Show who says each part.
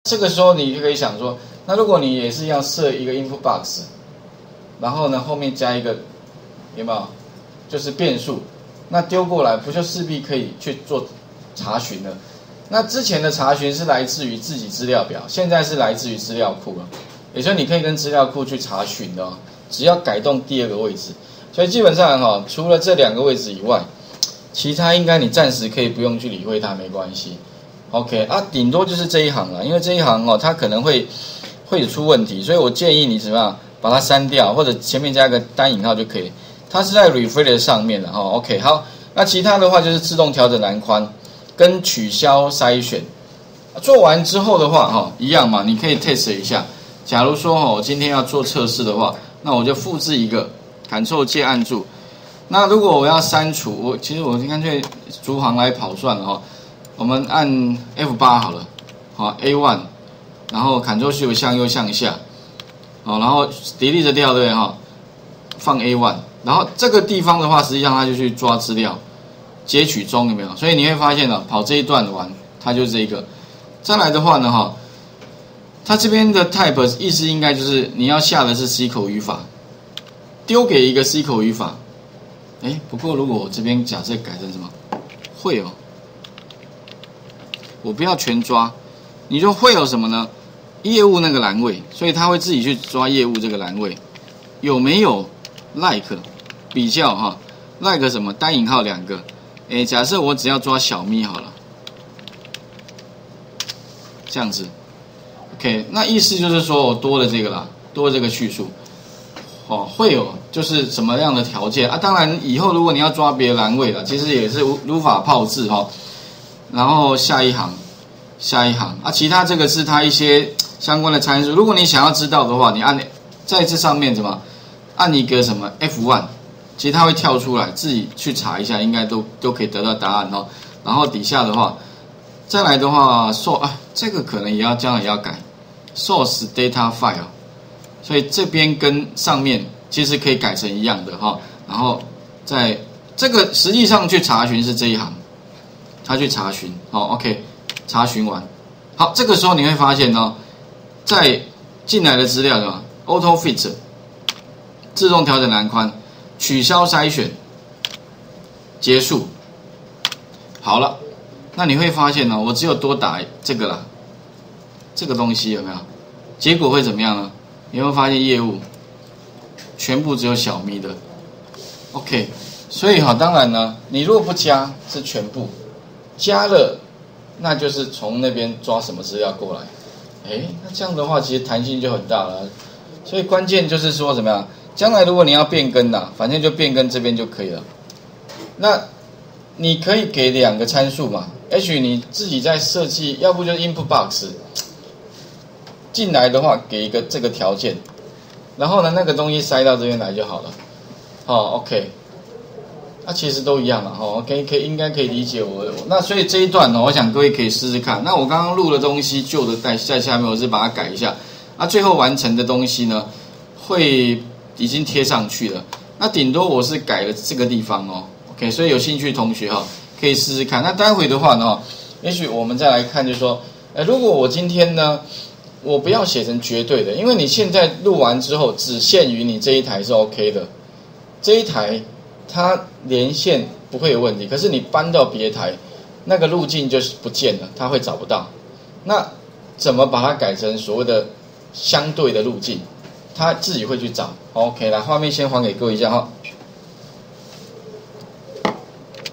Speaker 1: 这个时候你就可以想说，那如果你也是要设一个 input box， 然后呢后面加一个有没有，就是变数，那丢过来不就势必可以去做查询了？那之前的查询是来自于自己资料表，现在是来自于资料库了，也就是你可以跟资料库去查询的哦，只要改动第二个位置。所以基本上哈，除了这两个位置以外，其他应该你暂时可以不用去理会它，没关系。OK 啊，顶多就是这一行了，因为这一行哦，它可能会出问题，所以我建议你怎么样把它删掉，或者前面加个单引号就可以。它是在 refresh 上面的哈。OK 好，那其他的话就是自动调整栏宽跟取消筛选。做完之后的话哈，一样嘛，你可以 test 一下。假如说我今天要做测试的话，那我就复制一个 Ctrl 键按住。那如果我要删除，其实我干脆逐行来跑算了哈。我们按 F8 好了，好 A1， 然后 Ctrl Shift 向右向下，好，然后 delete 掉对不对哈？放 A1， 然后这个地方的话，实际上它就去抓资料，截取中有没有？所以你会发现呢，跑这一段完，它就是这个。再来的话呢哈，它这边的 type 意思应该就是你要下的是 C 口语法，丢给一个 C 口语法。不过如果我这边假设改成什么会哦，我不要全抓，你就会有什么呢？业务那个栏位，所以它会自己去抓业务这个栏位，有没有 like 比较哈 ，like 什么单引号2个，假设我只要抓小咪好了，这样子 ，OK， 那意思就是说我多了这个啦，多了这个叙述。会有就是什么样的条件啊？当然以后如果你要抓别的栏位了，其实也是如法炮制哈。然后下一行啊，其他这个是它一些相关的参数。如果你想要知道的话，你按在这上面按一个什么 F1， 其实它会跳出来，自己去查一下，应该都可以得到答案哦。然后底下的话，再来的话这个可能将来也要改 source data file。所以这边跟上面其实可以改成一样的哈，然后在这个实际上去查询是这一行，他去查询，OK， 查询完，好，这个时候你会发现呢，在进来的资料的 auto fit 自动调整栏宽，取消筛选，结束，好了，那你会发现呢，我只有多打这个啦，这个东西有没有？结果会怎么样呢？你会发现业务全部只有小咪的 ，OK， 所以当然呢，你如果不加是全部，加了那就是从那边抓什么资料过来，那这样的话其实弹性就很大了。所以关键就是说怎么样，将来如果你要变更反正就变更这边就可以了。那你可以给2个参数嘛，也许你自己在设计，要不就是 input box。进来的话给一个这个条件，然后呢那个东西塞到这边来就好了。OK， 那其实都一样嘛。OK， 应该可以理解我。那所以这一段呢，我想各位可以试试看。那我刚刚录的东西旧的在下面，我是把它改一下。最后完成的东西呢，会已经贴上去了。那顶多我是改了这个地方OK， 所以有兴趣的同学可以试试看。那待会的话呢，也许我们再来看，就是说，如果我今天呢。我不要写成绝对的，因为你现在录完之后只限于你这一台是 OK 的，这一台它连线不会有问题，可是你搬到别台，那个路径就是不见了，它会找不到。那怎么把它改成所谓的相对的路径？它自己会去找。OK， 来，画面先还给各位一下哈。